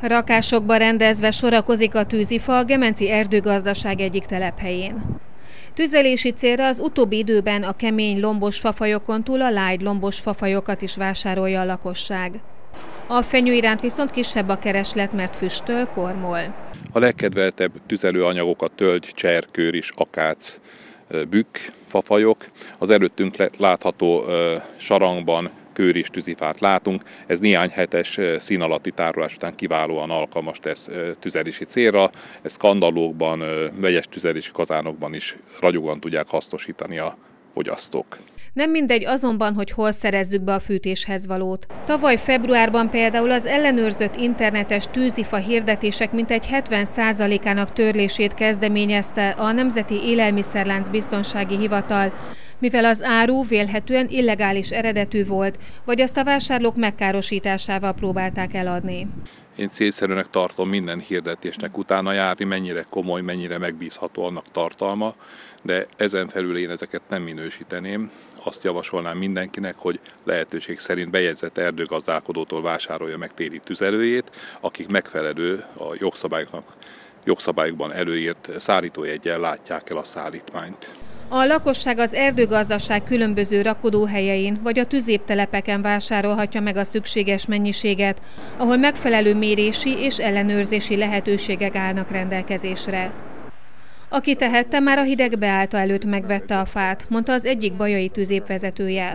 Rakásokba rendezve sorakozik a tűzifa a Gemenci erdőgazdaság egyik telephelyén. Tüzelési célra az utóbbi időben a kemény lombos fafajokon túl a light lombos fafajokat is vásárolja a lakosság. A fenyő iránt viszont kisebb a kereslet, mert füstöl, kormol. A legkedveltebb tüzelőanyagok a tölgy, cser, kőris, akác, bükk, fafajok. Az előttünk látható sarangban kőris tűzifát látunk. Ez néhány hetes szín alatti tárolás után kiválóan alkalmas lesz tüzelési célra. Ezt kandallókban, vegyes tüzelési kazánokban is ragyogóan tudják hasznosítani a fogyasztók. Nem mindegy azonban, hogy hol szerezzük be a fűtéshez valót. Tavaly februárban például az ellenőrzött internetes tűzifa hirdetések mintegy 70%-ának törlését kezdeményezte a Nemzeti Élelmiszerlánc Biztonsági Hivatal, mivel az áru vélhetően illegális eredetű volt, vagy azt a vásárlók megkárosításával próbálták eladni. Én célszerűnek tartom minden hirdetésnek utána járni, mennyire komoly, mennyire megbízható annak tartalma, de ezen felül én ezeket nem minősíteném. Azt javasolnám mindenkinek, hogy lehetőség szerint bejegyzett erdőgazdálkodótól vásárolja meg téli tüzelőjét, akik megfelelő a jogszabályokban előírt szállítójeggyel látják el a szállítmányt. A lakosság az erdőgazdaság különböző rakodóhelyein vagy a tüzéptelepeken vásárolhatja meg a szükséges mennyiséget, ahol megfelelő mérési és ellenőrzési lehetőségek állnak rendelkezésre. Aki tehette, már a hideg beállta előtt megvette a fát, mondta az egyik bajai tüzép vezetője.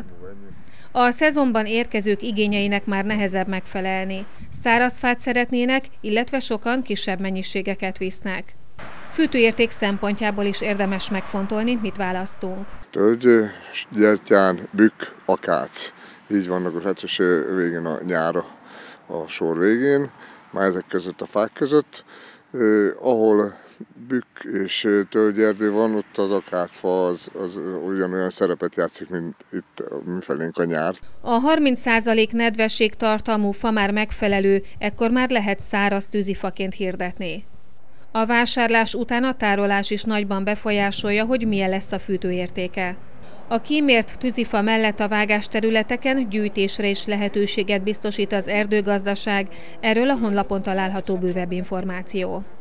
A szezonban érkezők igényeinek már nehezebb megfelelni. Száraz fát szeretnének, illetve sokan kisebb mennyiségeket visznek. Fűtőérték szempontjából is érdemes megfontolni, mit választunk. Tölgy, gyertyán, bükk, akác. Így vannak a fecses végén a nyára a sor végén, már ezek között a fák között. Ahol bükk és tölgyerdő van, ott az akácfa az ugyanolyan szerepet játszik, mint itt mifelénk a nyár. A 30% nedvesség tartalmú fa már megfelelő, ekkor már lehet száraz tűzifaként hirdetni. A vásárlás után a tárolás is nagyban befolyásolja, hogy milyen lesz a fűtőértéke. A kímért tűzifa mellett a vágásterületeken gyűjtésre is lehetőséget biztosít az erdőgazdaság, erről a honlapon található bővebb információ.